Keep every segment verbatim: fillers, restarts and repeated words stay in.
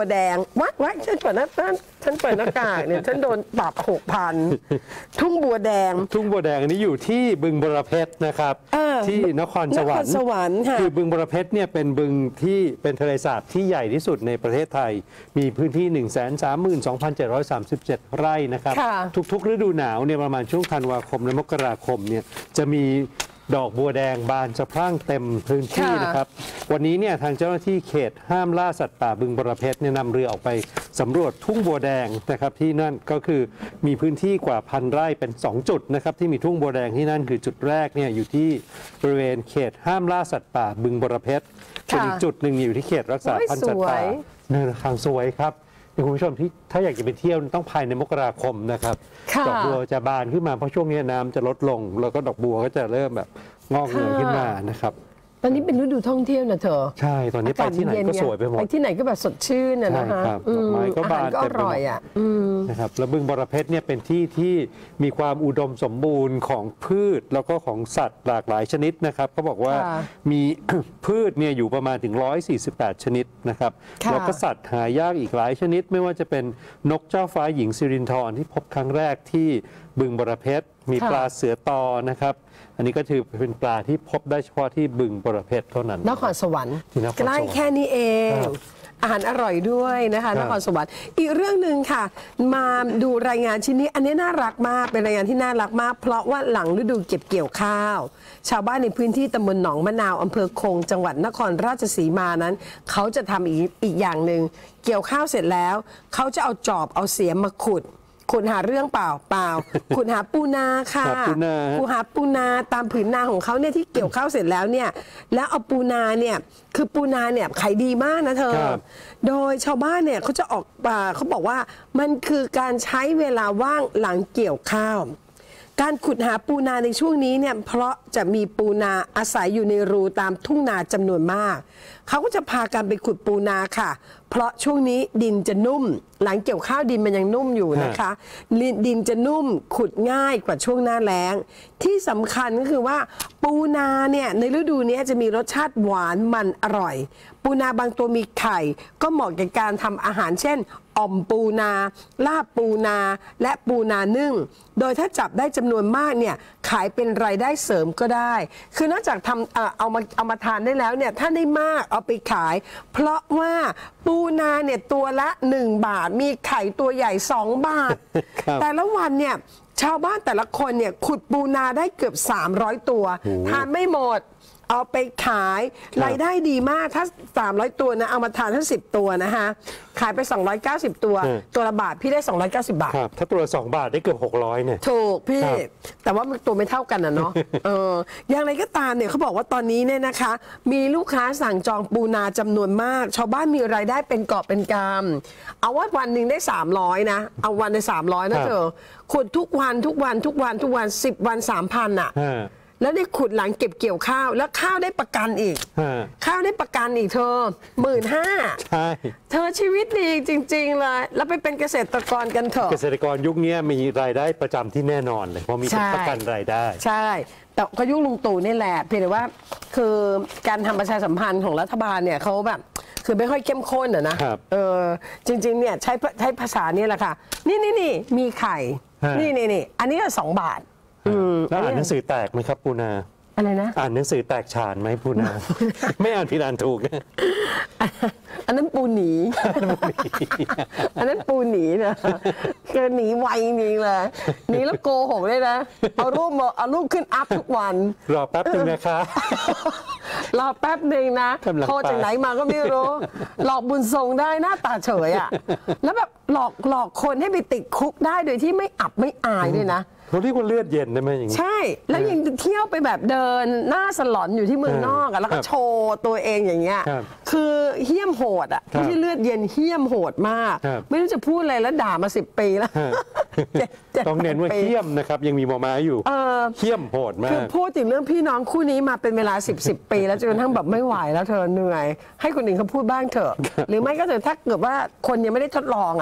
แดงวัดวัดฉันเปิดหน้าฉันเปิดหน้ากากเนี่ยฉันโดนปรับหกพันทุ่งบัวแดงทุ่งบัวแดงอันนี้อยู่ที่บึงบรเพชรนะครับที่นครสวรรค์สวรรค์ค่ะคือบึงบรเพชรเนี่ยเป็นบึงที่เป็นทะเลสาบที่ใหญ่ที่สุดในประเทศไทยมีพื้นที่ หนึ่งแสนสามหมื่นสองพันเจ็ดร้อยสามสิบเจ็ด ไร่นะครับทุกๆฤดูหนาวเนี่ยประมาณช่วงธันวาคมและมกราคมเนี่ยจะมีดอกบัวแดงบานสะพรั่งเต็มพื้นที่นะครับวันนี้เนี่ยทางเจ้าหน้าที่เขตห้ามล่าสัตว์ป่าบึงบรเพชรเนี่ยนำเรือออกไปสำรวจทุ่งบัวแดงนะครับที่นั่นก็คือมีพื้นที่กว่าพันไร่เป็นสองจุดนะครับที่มีทุ่งบัวแดงที่นั่นคือจุดแรกเนี่ยอยู่ที่บริเวณเขตห้ามล่าสัตว์ป่าบึงบรเพชรส่วนอีกจุดหนึ่งอยู่ที่เขตรักษาพันธุ์สัตว์ป่าเนินคางสวยครับคุณผู้ชมที่ถ้าอยากจะไปเที่ยวต้องภายในมกราคมนะครับดอกบัวจะบานขึ้นมาเพราะช่วงนี้น้ำจะลดลงแล้วก็ดอกบัวก็จะเริ่มแบบงอกเงยขึ้นมานะครับตอนนี้เป็นฤดูท่องเที่ยวนะเธอใช่ตอนนี้ไปที่ไหนก็สวยไปหมดไปที่ไหนก็แบบสดชื่นนะนะคะดอกไม้ก็บานก็อร่อยอ่ะนะครับแล้วบึงบรเพชรเนี่ยเป็นที่ที่มีความอุดมสมบูรณ์ของพืชแล้วก็ของสัตว์หลากหลายชนิดนะครับเขาบอกว่ามีพืชเนี่ยอยู่ประมาณถึงหนึ่งร้อยสี่สิบแปดชนิดนะครับแล้วก็สัตว์หายากอีกหลายชนิดไม่ว่าจะเป็นนกเจ้าฟ้าหญิงสิรินธรที่พบครั้งแรกที่บึงบรเพชรมีปลาเสือตอนะครับอันนี้ก็ถือเป็นปลาที่พบได้เฉพาะที่บึงบรเพชรเท่านั้นนครสวรรค์ใกล้แค่นี้เองอาหารอร่อยด้วยนะคะนครสวรรค์อีกเรื่องหนึ่งค่ะมาดูรายงานชิ้นนี้อันนี้น่ารักมากเป็นรายงานที่น่ารักมากเพราะว่าหลังฤดูเก็บเกี่ยวข้าวชาวบ้านในพื้นที่ตำบลหนองมะนาวอำเภอคงจังหวัดนครราชสีมานั้นเขาจะทำอีกอีกอย่างหนึ่งเกี่ยวข้าวเสร็จแล้วเขาจะเอาจอบเอาเสียมมาขุดขุดหาเรื่องเปล่าเปล่าขุดหาปูนาค่ะขุดหาปูนาตามผืนนาของเขาเนี่ยที่เกี่ยวข้าวเสร็จแล้วเนี่ยแล้วเอาปูนาเนี่ยคือปูนาเนี่ยขายดีมากนะเธอโดยชาวบ้านเนี่ยเขาจะออกป่าเขาบอกว่ามันคือการใช้เวลาว่างหลังเกี่ยวข้าวการขุดหาปูนาในช่วงนี้เนี่ยเพราะจะมีปูนาอาศัยอยู่ในรูตามทุ่งนาจำนวนมากเขาก็จะพากันไปขุดปูนาค่ะเพราะช่วงนี้ดินจะนุ่มหลังเกี่ยวข้าวดินมันยังนุ่มอยู่นะคะดินจะนุ่มขุดง่ายกว่าช่วงหน้าแล้งที่สำคัญก็คือว่าปูนาเนี่ยในฤดูนี้จะมีรสชาติหวานมันอร่อยปูนาบางตัวมีไข่ก็เหมาะกับการทำอาหารเช่นอ่อมปูนาลาบปูนาและปูนานึ่งโดยถ้าจับได้จำนวนมากเนี่ยขายเป็นรายได้เสริมก็ได้คือนอกจากทำเอามาเอามาทานได้แล้วเนี่ยถ้าได้มากเอาไปขายเพราะว่าปูนาเนี่ยตัวละหนึ่งบาทมีไข่ตัวใหญ่สองบาท แต่ละวันเนี่ยชาวบ้านแต่ละคนเนี่ยขุดปูนาได้เกือบสามร้อยตัวทานไม่หมดเอาไปขายรายได้ดีมากถ้าสามร้อยตัวนะเอามาทานทั้งสิบตัวนะคะขายไปสองร้อยเก้าสิบตัวตัวละบาทพี่ได้สองร้อยเก้าสิบบาทถ้าตัวละสองบาทได้เกือบหกร้อยเนี่ยถูกพี่แต่ว่าตัวไม่เท่ากันนะเนาะเอออย่างไรก็ตามเนี่ยเขาบอกว่าตอนนี้เนี่ยนะคะมีลูกค้าสั่งจองปูนาจำนวนมากชาวบ้านมีรายได้เป็นกอบเป็นกำเอาว่าวันหนึ่งได้สามร้อยนะเอาวันในสามร้อยนะเธอขุดทุกวันทุกวันทุกวันทุกวันสิบวันสามพันอ่ะแล้วได้ขุดหลังเก็บเกี่ยวข้าวแล้วข้าวได้ประกันอีกข้าวได้ประกันอีกเธอหมื่นห้าใช่เธอชีวิตดีจริงๆเลยแล้วไปเป็นเกษตรกรกันเถอะเกษตรกรยุคนี้มีรายได้ประจำที่แน่นอนเลยเพราะมีประกันรายได้ใช่แต่ก็ยุคลุงตู่นี่แหละเพียงแต่ว่าคือการทำประชาสัมพันธ์ของรัฐบาลเนี่ยเขาแบบคือไม่ค่อยเข้มข้นอะนะเออจริงๆเนี่ยใช้ใช้ภาษาเนี่ยแหละค่ะนี่นี่นี่มีไข่นี่นี่นี่อันนี้ก็สองบาทแล้วอ่านหนังสือแตกไหมครับปูนาอะไรนะอ่านหนังสือแตกฉานไหมปูนาไม่อ่านผิดอ่านถูกอันนั้นปูหนีอันนั้นปูหนีนะคือหนีไวจริงเลยหนีแล้วโกหกเลยนะเอารูปมาเอารูปขึ้นอัพทุกวันรอแป๊บนึงนะคะรอแป๊บหนึ่งนะโทรจากไหนมาก็ไม่รู้หลอกบุญทรงได้หน้าตาเฉยอ่ะแล้วแบบหลอกหลอกคนให้ไปติดคุกได้โดยที่ไม่อับไม่อายด้วยนะเขาเรียกว่าเลือดเย็นได้ไหมอย่างนี้ใช่แล้วยังเที่ยวไปแบบเดินหน้าสลอนอยู่ที่เมืองนอกแล้วก็โชว์ตัวเองอย่างเงี้ยคือเหี้ยมโหดอ่ะไม่ใช่เลือดเย็นเหี้ยมโหดมากไม่รู้จะพูดอะไรแล้วด่ามาสิบปีแล้วต้องเน้นว่าเหี้ยมนะครับยังมีมอม้าอยู่เหี้ยมโหดมากคือพูดถึงเรื่องพี่น้องคู่นี้มาเป็นเวลาสิบสิบปีแล้วจนกระทั่งแบบไม่ไหวแล้วเธอเหนื่อยให้คนอื่นเขาพูดบ้างเถอะหรือไม่ก็เถอะถ้าเกิดว่าคนยังไม่ได้ทดลองอ่ะ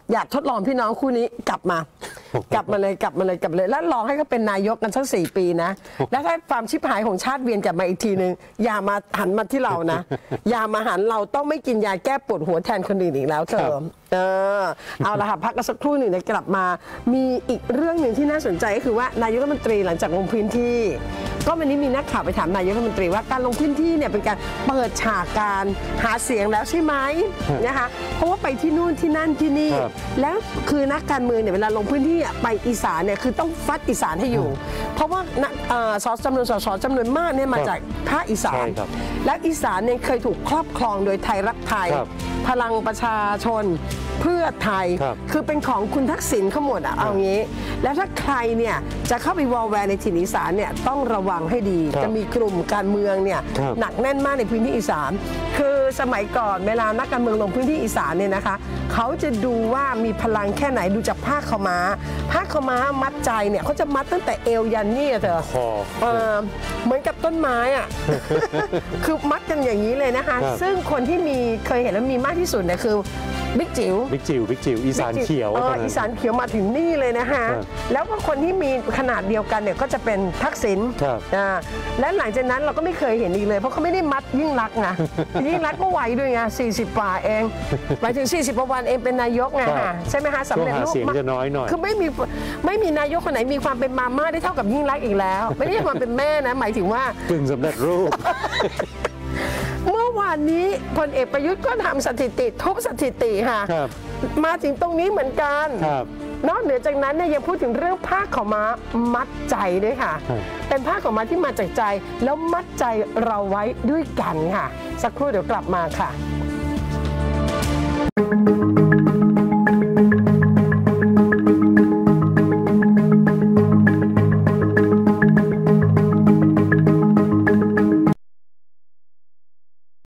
อยากทดลองพี่น้องคู่นี้กลับมา กลับมาเลยกลับมาเลยกลับเลยแล้วลองให้เขาเป็นนายกกันสักสี่ปีนะแล้วถ้าความชิบหายของชาติเวียนกลับมาอีกทีนึงอย่ามาหันมาที่เรานะ อย่ามาหันเราต้องไม่กินยาแก้ปวดหัวแทนคนอื่นอีกแล้วเธอเออเอาละค่ะพักกันสักครู่หนึ่งเดี๋ยวกลับมามีอีกเรื่องหนึ่งที่น่าสนใจก็คือว่านายกรัฐมนตรีหลังจากลงพื้นที่ก็วันนี้มีนักข่าวไปถามนายกรัฐมนตรีว่าการลงพื้นที่เนี่ยเป็นการเปิดฉากการหาเสียงแล้วใช่ไหมนะคะเพราะว่าไปที่นู่นที่นั่นที่นี่แล้วคือนักการเมืองเนี่ยเวลาลงพื้นที่ไปอีสานเนี่ยคือต้องฟัดอีสานให้อยู่เพราะว่าสสจำนวนสสจำนวนมากเนี่ยมาจากภาคอีสานและอีสานเนี่ยเคยถูกครอบครองโดยไทยรักไทยพลังประชาชนเพื่อไทย ค, คือเป็นของคุณทักษิณทั้งหมดอะเอางี้แล้วถ้าใครเนี่ยจะเข้าไปวอลแวร์ในถิ่นอีสานเนี่ยต้องระวังให้ดีจะมีกลุ่มการเมืองเนี่ยหนักแน่นมากในพื้นที่อีสานคือสมัยก่อนเวลานักการเมืองลงพื้นที่อีสานเนี่ยนะคะเขาจะดูว่ามีพลังแค่ไหนดูจากผ้าขาวม้าผ้าขาวม้ามัดใจเนี่ยเขาจะมัดตั้งแต่เอวยันนี่เถอะเออเหมือนกับต้นไม้อะ คือมัดกันอย่างนี้เลยนะคะซึ่งคนที่มีเคยเห็นแล้วมีมากที่สุดเนี่ยคือบิ๊กจิ๋วบิ๊กจิ๋วบิ๊กจิ๋วอีสานเขียวอีสานเขียวมาถึงนี่เลยนะคะแล้วก็คนที่มีขนาดเดียวกันเนี่ยก็จะเป็นทักษิณและหลังจากนั้นเราก็ไม่เคยเห็นอีกเลยเพราะเขาไม่ได้มัดยิ่งรักไงยิ่งรักก็ไวด้วยไงสี่สิบกว่าเองหมายถึงสี่สิบวันเองเป็นนายกไงใช่ไหมคะสำเร็จรูปจะน้อยหน่อยคือไม่มีไม่มีนายกคนไหนมีความเป็นมาม่าได้เท่ากับยิ่งรักอีกแล้วไม่ได้ความเป็นแม่นะหมายถึงว่ากึ่งสำเร็จรูปเมื่อวานนี้พลเอกประยุทธ์ก็ทำสถิติทุบสถิติค่ะมาถึงตรงนี้เหมือนกันนอกเหนือจากนั้นเนี่ยยังพูดถึงเรื่องผ้าขาวม้ามัดใจด้วยค่ะเป็นผ้าขาวม้าที่มาจากใจแล้วมัดใจเราไว้ด้วยกันค่ะสักครู่เดี๋ยวกลับมาค่ะ